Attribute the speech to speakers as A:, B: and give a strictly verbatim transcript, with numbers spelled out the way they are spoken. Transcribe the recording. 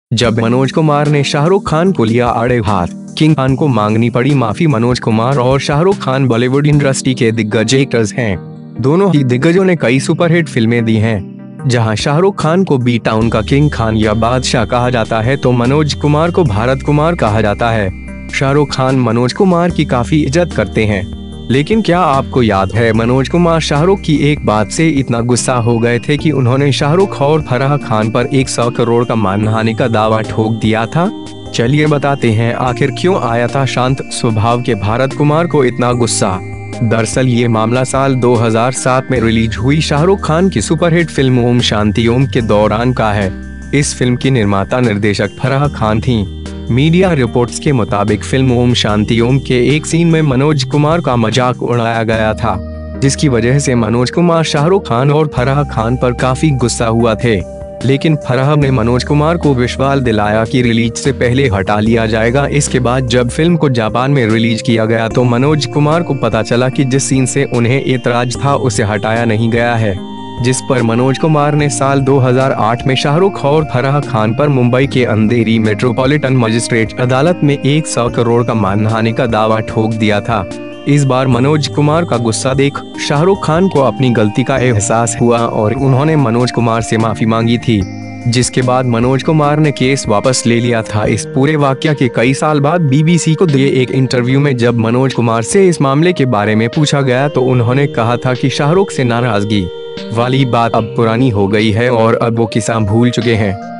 A: जब मनोज कुमार ने शाहरुख खान को लिया आड़े हाथ, किंग खान को मांगनी पड़ी माफी। मनोज कुमार और शाहरुख खान बॉलीवुड इंडस्ट्री के दिग्गज एक्टर्स हैं। दोनों ही दिग्गजों ने कई सुपरहिट फिल्में दी हैं। जहां शाहरुख खान को बी टाउन का किंग खान या बादशाह कहा जाता है, तो मनोज कुमार को भारत कुमार कहा जाता है। शाहरुख खान मनोज कुमार की काफी इज्जत करते हैं। लेकिन क्या आपको याद है, मनोज कुमार शाहरुख की एक बात से इतना गुस्सा हो गए थे कि उन्होंने शाहरुख और फराह खान पर सौ करोड़ का मानहानि का दावा ठोक दिया था। चलिए बताते हैं आखिर क्यों आया था शांत स्वभाव के भारत कुमार को इतना गुस्सा। दरअसल ये मामला साल दो हज़ार सात में रिलीज हुई शाहरुख खान की सुपरहिट फिल्म ओम शांति ओम के दौरान का है। इस फिल्म की निर्माता निर्देशक फराह खान थीं। मीडिया रिपोर्ट्स के मुताबिक फिल्म ओम शांति ओम के एक सीन में मनोज कुमार का मजाक उड़ाया गया था, जिसकी वजह से मनोज कुमार शाहरुख खान और फराह खान पर काफी गुस्सा हुआ थे। लेकिन फराह ने मनोज कुमार को विश्वास दिलाया कि रिलीज से पहले हटा लिया जाएगा। इसके बाद जब फिल्म को जापान में रिलीज किया गया तो मनोज कुमार को पता चला कि जिस सीन से उन्हें एतराज था उसे हटाया नहीं गया है, जिस पर मनोज कुमार ने साल दो हज़ार आठ में शाहरुख और फराह खान पर मुंबई के अंधेरी मेट्रोपॉलिटन मजिस्ट्रेट अदालत में सौ करोड़ का मानहानि का दावा ठोक दिया था। इस बार मनोज कुमार का गुस्सा देख शाहरुख खान को अपनी गलती का एहसास हुआ और उन्होंने मनोज कुमार से माफी मांगी थी, जिसके बाद मनोज कुमार ने केस वापस ले लिया था। इस पूरे वाकया के कई साल बाद बीबीसी को दिए एक इंटरव्यू में जब मनोज कुमार से इस मामले के बारे में पूछा गया तो उन्होंने कहा था कि शाहरुख से नाराजगी वाली बात अब पुरानी हो गई है और अब वो किस्सा भूल चुके हैं।